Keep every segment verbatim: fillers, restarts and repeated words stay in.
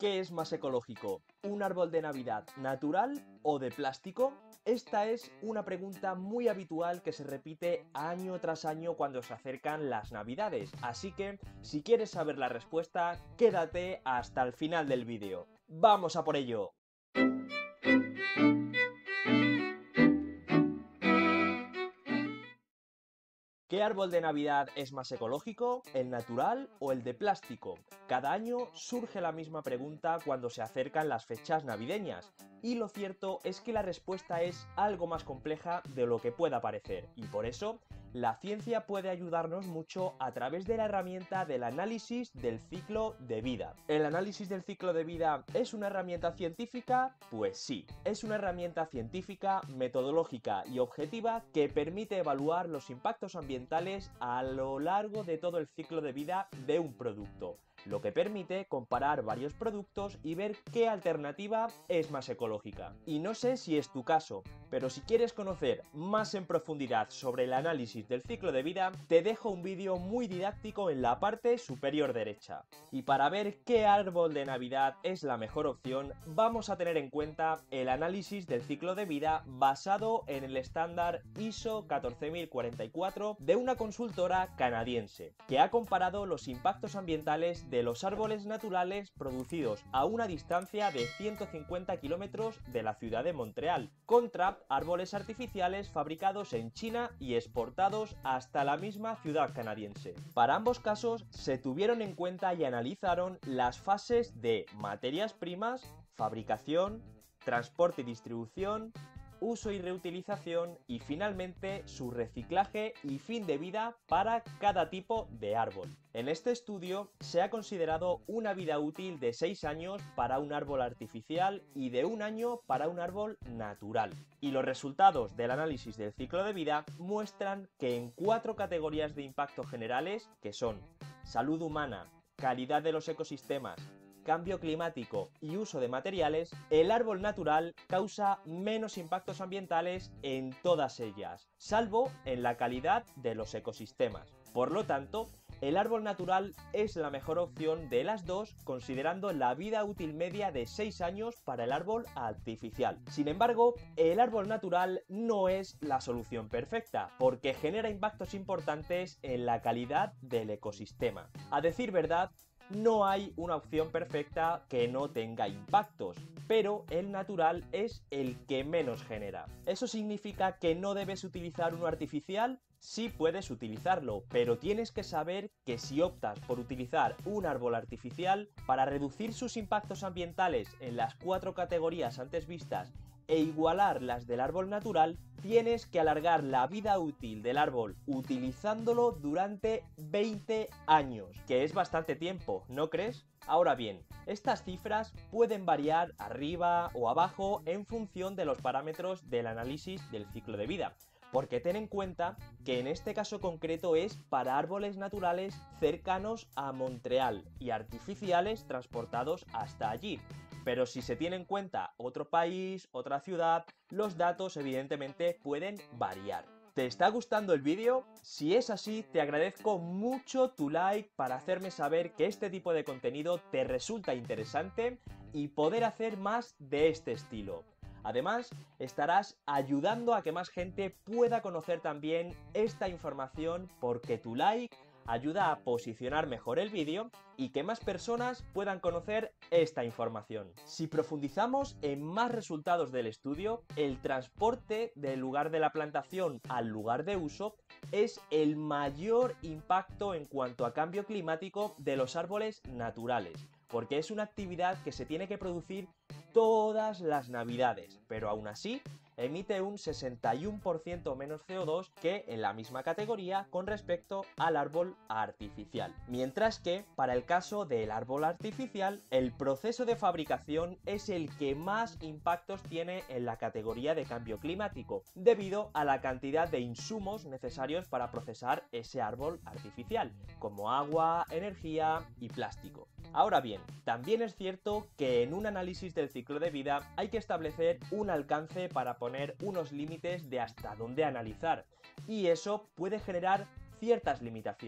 ¿Qué es más ecológico? ¿Un árbol de Navidad natural o de plástico? Esta es una pregunta muy habitual que se repite año tras año cuando se acercan las Navidades, así que si quieres saber la respuesta, quédate hasta el final del vídeo. ¡Vamos a por ello! ¿Qué árbol de Navidad es más ecológico, el natural o el de plástico? Cada año surge la misma pregunta cuando se acercan las fechas navideñas, y lo cierto es que la respuesta es algo más compleja de lo que pueda parecer, y por eso la ciencia puede ayudarnos mucho a través de la herramienta del análisis del ciclo de vida. ¿El análisis del ciclo de vida es una herramienta científica? Pues sí, es una herramienta científica, metodológica y objetiva que permite evaluar los impactos ambientales a lo largo de todo el ciclo de vida de un producto, lo que permite comparar varios productos y ver qué alternativa es más ecológica. Y no sé si es tu caso, pero si quieres conocer más en profundidad sobre el análisis del ciclo de vida, te dejo un vídeo muy didáctico en la parte superior derecha. Y para ver qué árbol de Navidad es la mejor opción, vamos a tener en cuenta el análisis del ciclo de vida basado en el estándar I S O catorce mil cuarenta y cuatro de una consultora canadiense, que ha comparado los impactos ambientales de los árboles naturales producidos a una distancia de ciento cincuenta kilómetros de la ciudad de Montreal, contra árboles artificiales fabricados en China y exportados hasta la misma ciudad canadiense. Para ambos casos se tuvieron en cuenta y analizaron las fases de materias primas, fabricación, transporte y distribución, uso y reutilización y finalmente su reciclaje y fin de vida para cada tipo de árbol. En este estudio se ha considerado una vida útil de seis años para un árbol artificial y de un año para un árbol natural. Y los resultados del análisis del ciclo de vida muestran que en cuatro categorías de impacto generales, que son salud humana, calidad de los ecosistemas, cambio climático y uso de materiales, el árbol natural causa menos impactos ambientales en todas ellas, salvo en la calidad de los ecosistemas. Por lo tanto, el árbol natural es la mejor opción de las dos, considerando la vida útil media de seis años para el árbol artificial. Sin embargo, el árbol natural no es la solución perfecta, porque genera impactos importantes en la calidad del ecosistema. A decir verdad, no hay una opción perfecta que no tenga impactos, pero el natural es el que menos genera. ¿Eso significa que no debes utilizar uno artificial? Sí puedes utilizarlo, pero tienes que saber que si optas por utilizar un árbol artificial, para reducir sus impactos ambientales en las cuatro categorías antes vistas e igualar las del árbol natural, tienes que alargar la vida útil del árbol utilizándolo durante veinte años, que es bastante tiempo, ¿no crees? Ahora bien, estas cifras pueden variar arriba o abajo en función de los parámetros del análisis del ciclo de vida, porque ten en cuenta que en este caso concreto es para árboles naturales cercanos a Montreal y artificiales transportados hasta allí. Pero si se tiene en cuenta otro país, otra ciudad, los datos evidentemente pueden variar. ¿Te está gustando el vídeo? Si es así, te agradezco mucho tu like para hacerme saber que este tipo de contenido te resulta interesante y poder hacer más de este estilo. Además, estarás ayudando a que más gente pueda conocer también esta información, porque tu like ayuda a posicionar mejor el vídeo y que más personas puedan conocer esta información. Si profundizamos en más resultados del estudio, el transporte del lugar de la plantación al lugar de uso es el mayor impacto en cuanto a cambio climático de los árboles naturales, porque es una actividad que se tiene que producir todas las navidades, pero aún así emite un sesenta y uno por ciento menos C O dos que en la misma categoría con respecto al árbol artificial. Mientras que, para el caso del árbol artificial, el proceso de fabricación es el que más impactos tiene en la categoría de cambio climático, debido a la cantidad de insumos necesarios para procesar ese árbol artificial, como agua, energía y plástico. Ahora bien, también es cierto que en un análisis del ciclo de vida hay que establecer un alcance para poner unos límites de hasta dónde analizar, y eso puede generar ciertas limitaciones.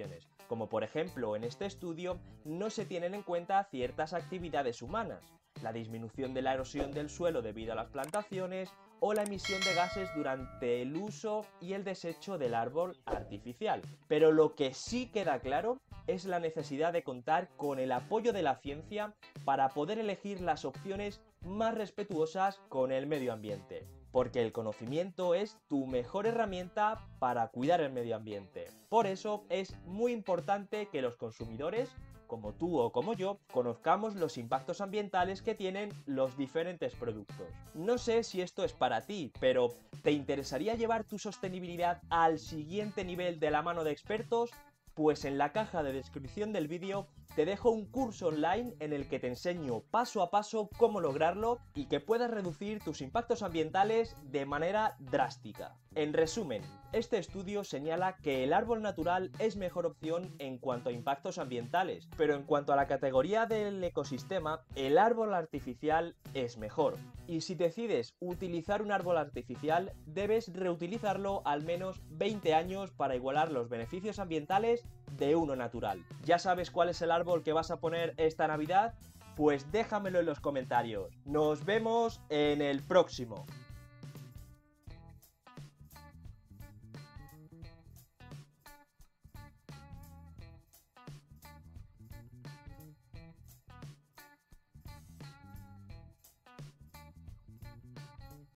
como por ejemplo en este estudio no se tienen en cuenta ciertas actividades humanas, la disminución de la erosión del suelo debido a las plantaciones o la emisión de gases durante el uso y el desecho del árbol artificial. Pero lo que sí queda claro es la necesidad de contar con el apoyo de la ciencia para poder elegir las opciones más respetuosas con el medio ambiente, porque el conocimiento es tu mejor herramienta para cuidar el medio ambiente. Por eso es muy importante que los consumidores, como tú o como yo, conozcamos los impactos ambientales que tienen los diferentes productos. No sé si esto es para ti, pero ¿te interesaría llevar tu sostenibilidad al siguiente nivel de la mano de expertos? Pues en la caja de descripción del vídeo te dejo un curso online en el que te enseño paso a paso cómo lograrlo y que puedas reducir tus impactos ambientales de manera drástica. En resumen, este estudio señala que el árbol natural es mejor opción en cuanto a impactos ambientales, pero en cuanto a la categoría del ecosistema, el árbol artificial es mejor. Y si decides utilizar un árbol artificial, debes reutilizarlo al menos veinte años para igualar los beneficios ambientales de uno natural. ¿Ya sabes cuál es el árbol que vas a poner esta Navidad? Pues déjamelo en los comentarios. Nos vemos en el próximo.